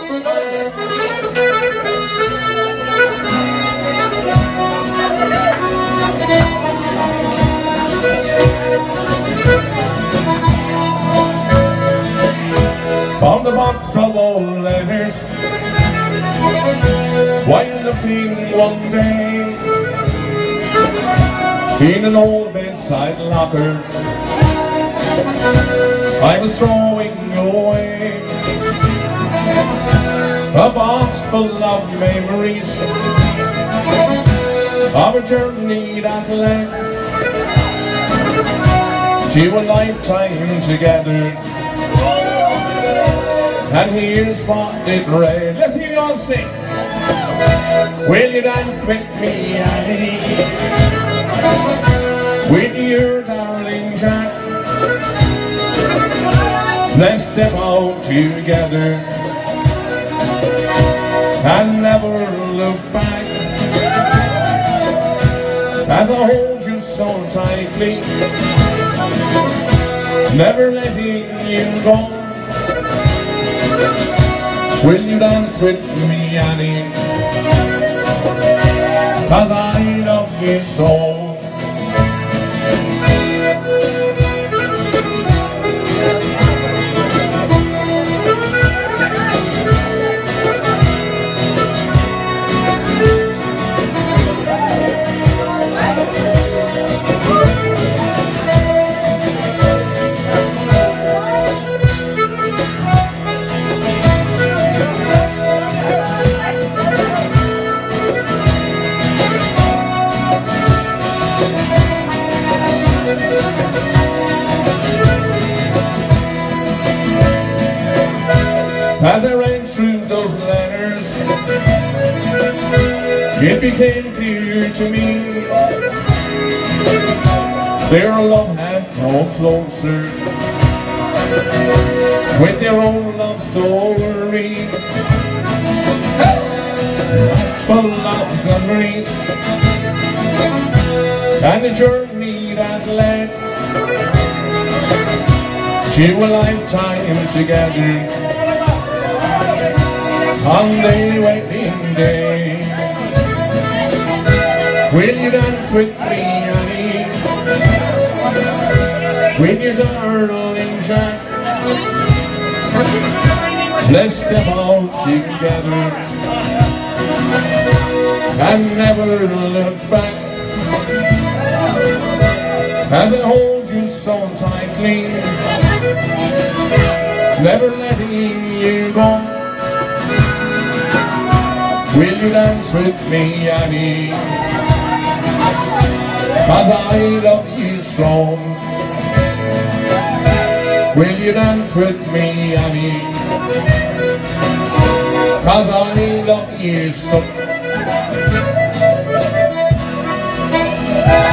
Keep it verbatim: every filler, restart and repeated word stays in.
Found a box of old letters while looking one day in an old bedside locker I was throwing away. A box full of memories of a journey that led to a lifetime together. And here's what it read. Let's hear you all sing. Will you dance with me, Annie? With your darling Jack? Let's step out together and never look back. As I hold you so tightly, never letting you go. Will you dance with me, Annie? 'Cause I love you so. As I read through those letters, it became clear to me their love had grown closer with their own love story. That's full of memories and the journey that led to a lifetime together. On daily waiting day, will you dance with me, Annie? With your darling Jack? Let's step out together and never look back. As I hold you so tightly, never letting you go. Will you dance with me, Annie? 'Cause I love you so. Will you dance with me, Annie? 'Cause I love you so.